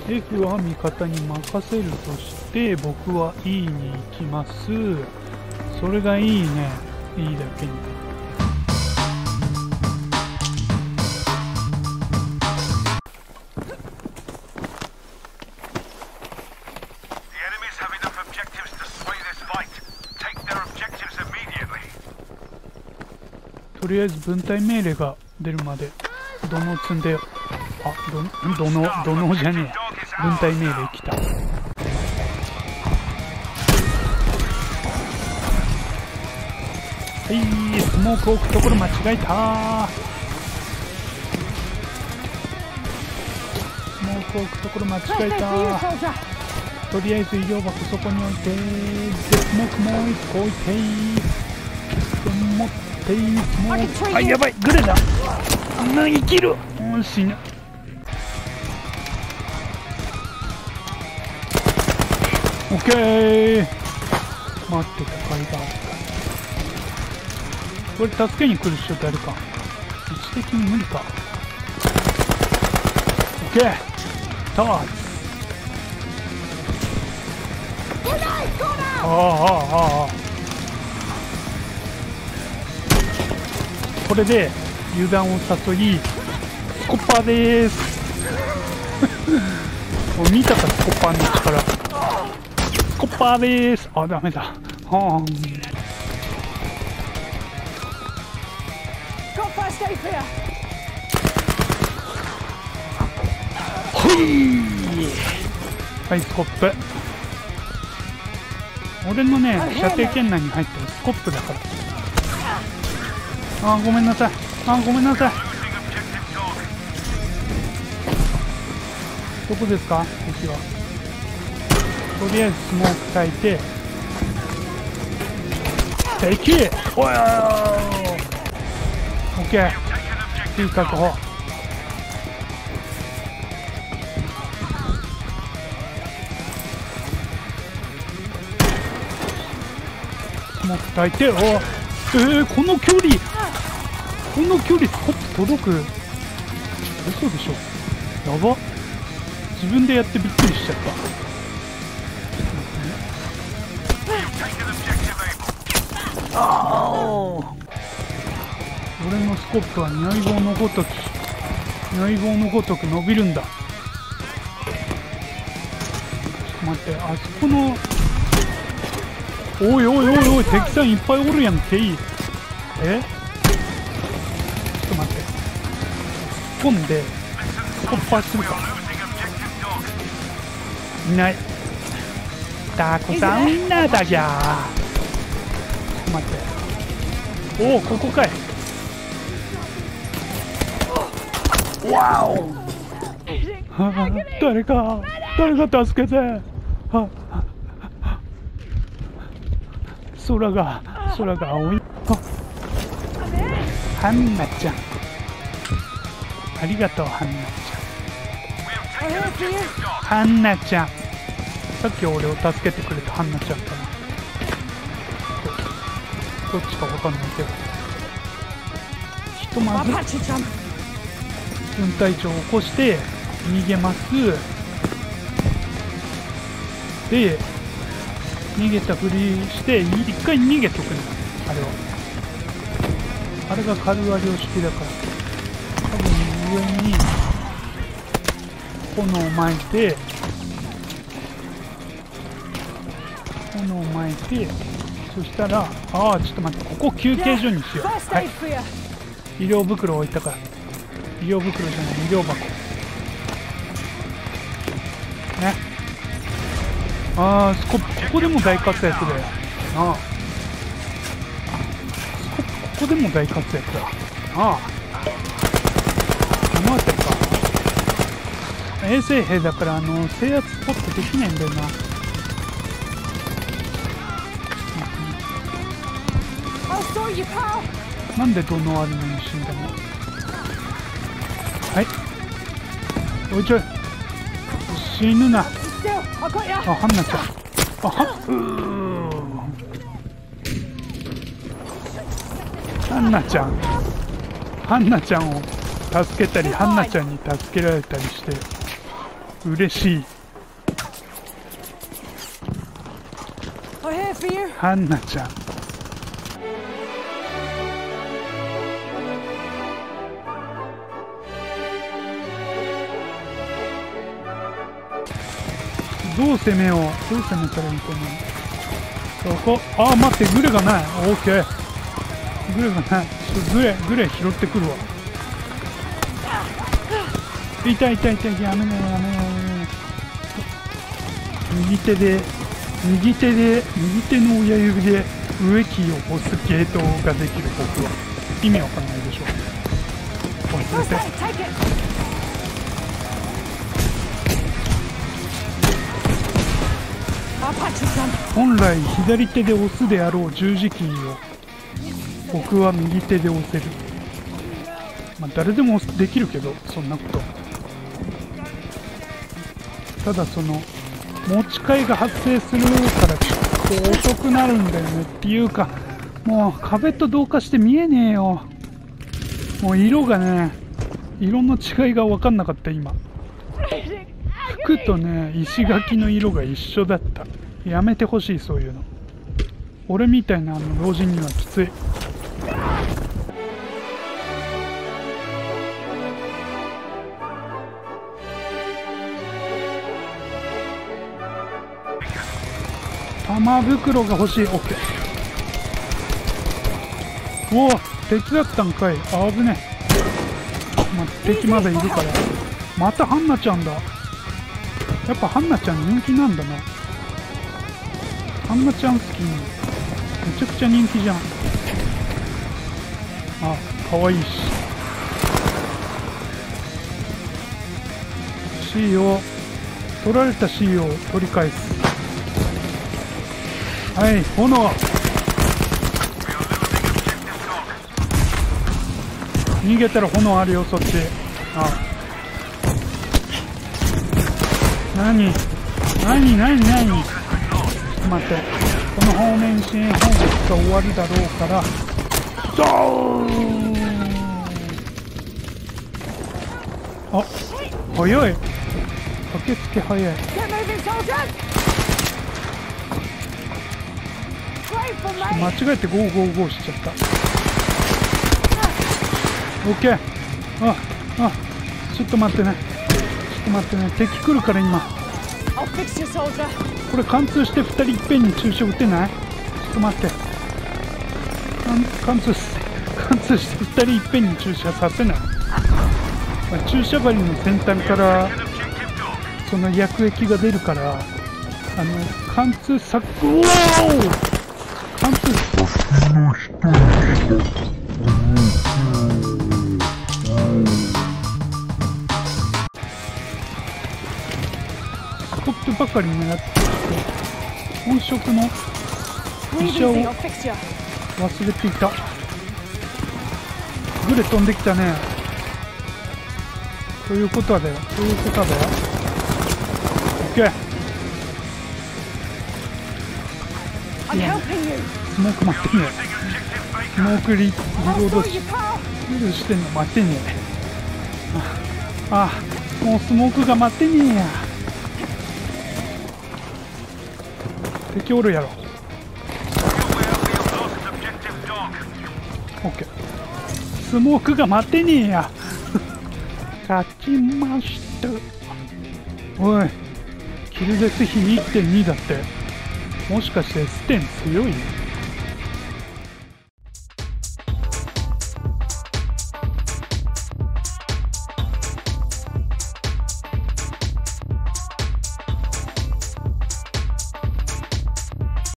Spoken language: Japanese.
F は味方に任せるとして僕は E に行きます。それがいいね。いいだけに。とりあえず分隊命令が出るまで土のう積んでよ。あ、土のうじゃねえ。分隊命令来た。はい、スモーク置くところ間違えた。スモーク置くところ間違えた。とりあえず医療箱そこに置いて、でスモークもう一個置いて、持ってスモーク、あ、やばい、グレだ。生きる。死ぬ。オッケー。待ってた甲斐があった。これ助けに来る人誰か。位置的に無理か。オッケー。ターツ。ああ。これで油断を誘い、スコッパーでーす。見たか、スコッパーの力。スコッパーでーす。あ、ダメだ。はーん。ほい。はい、スコップ。俺のね、射程圏内に入ってるスコップだから。あー、ごめんなさい。あー、ごめんなさい。どこですか、敵は。とりあえずスモーク焚いて。敵！おいおいおい！オッケー。T確保。スモーク焚いて、おこの距離スコップ届く？嘘でしょ。やば。自分でやってびっくりしちゃった。ああ。俺のスコップは如意棒のごとく伸びるんだ。ちょっと待って、あそこの。おい、敵さんいっぱいおるやんけ。いえ？ちょっと待って。突っ込んで、スコッパーするか。いない。たくさんウインナーだじゃー。ちょっと待って。おお、ここかい。わお。誰か助けて。空が青い。ハンナちゃん。ありがとう、ハンナちゃん。ハンナちゃん。さっき俺を助けてくれたハンナちゃんかな。どっちかわかんないけど。ひとまず分隊長を起こして逃げます。で逃げたふりして一回逃げとくね。あれがカルワ量式だから、多分上に炎を撒いて、そしたら、ああ、ちょっと待って、ここ休憩所にしよう。はい、医療袋置いたから。医療袋じゃない、医療箱ね。ああ、スコップここでも大活躍だよ。ああ、スコップここでも大活躍だ。ああ、この辺りか。衛生兵だから制圧スポットできないんだよな。なんでどのあるのに死んだの。はい、おいちょい、死ぬな。あ、ハンナちゃん。あ、ハンナちゃんを助けたり、ハンナちゃんに助けられたりして嬉しい。ハンナちゃん。どう攻めよう。どう攻めたらいいと思う。そこ。ああ、待って、グレがない。オーケー。グレがない。グレ拾ってくるわ。痛い痛い痛い。やめなやめなやめな。右手の親指で上キーを押すゲートができる僕は。意味わかんないでしょ。忘れて。本来左手で押すであろう十字キーを僕は右手で押せる。まあ誰でもできるけど、そんなこと。ただその持ち替えが発生するからちょっと遅くなるんだよね。っていうかもう壁と同化して見えねえよ。もう色がね、色の違いが分かんなかった今。服とね石垣の色が一緒だった。やめてほしい、そういうの。俺みたいな老人にはきつい。玉袋が欲しい。オッケー。おお、敵だったんかい。あぶねえ。敵まだいるから。またハンナちゃんだ。やっぱハンナちゃん人気なんだな。ハンナちゃんスキンめちゃくちゃ人気じゃん。あ、かわいいし。C を取られた C を取り返す。はい、炎。逃げたら炎あるよ、そっち。あ、何ちょっと待って。この方面支援砲撃が終わるだろうから。ドーン。あ、早い。駆けつけ早い。間違えて555しちゃった。オッケー。ちょっと待ってね。敵来るから今。これ貫通して2人いっぺんに注射打てない？ちょっと待って。貫通して2人いっぺんに注射させない。注射針の先端からその薬液が出るから貫通さ、うおー！貫通スコップばかり狙ってきて本職の医者を忘れていた。グレ飛んできたね。ということだよ。オッケー。スモーク待ってね。スモークリロードしてんの待ってね。もうスモークが待ってねえや。敵おるやろ。オッケー。スモークが待ってねえや。勝ちました。おい、キルデス比 1.2 だって。もしかして S10 強い？